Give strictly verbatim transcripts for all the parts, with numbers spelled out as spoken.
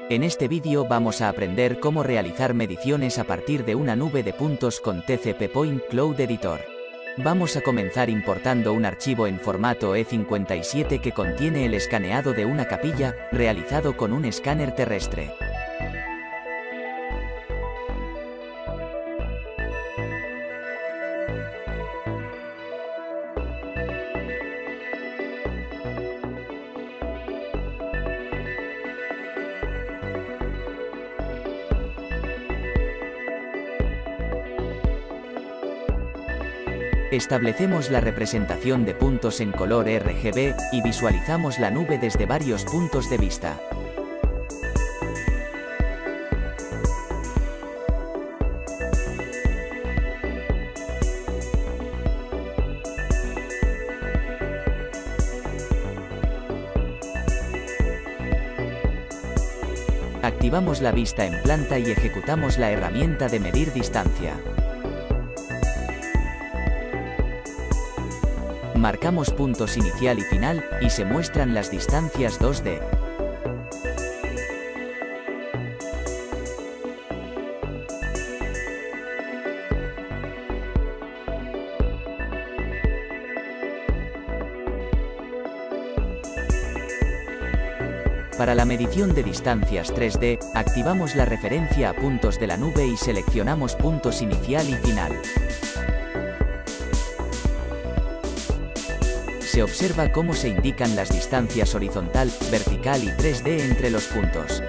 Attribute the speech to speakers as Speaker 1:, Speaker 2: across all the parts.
Speaker 1: En este vídeo vamos a aprender cómo realizar mediciones a partir de una nube de puntos con T C P Point Cloud Editor. Vamos a comenzar importando un archivo en formato E cincuenta y siete que contiene el escaneado de una capilla, realizado con un escáner terrestre. Establecemos la representación de puntos en color R G B y visualizamos la nube desde varios puntos de vista. Activamos la vista en planta y ejecutamos la herramienta de medir distancia. Marcamos puntos inicial y final, y se muestran las distancias dos D. Para la medición de distancias tres D, activamos la referencia a puntos de la nube y seleccionamos puntos inicial y final. Se observa cómo se indican las distancias horizontal, vertical y tres D entre los puntos.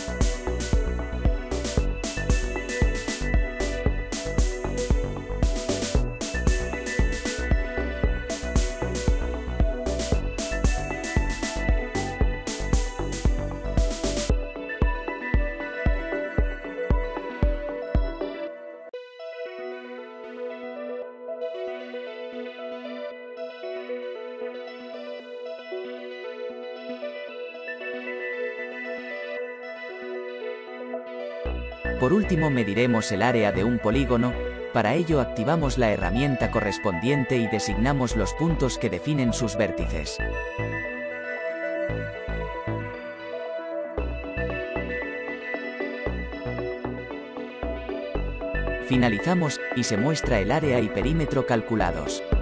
Speaker 1: Por último mediremos el área de un polígono. Para ello activamos la herramienta correspondiente y designamos los puntos que definen sus vértices. Finalizamos, y se muestra el área y perímetro calculados.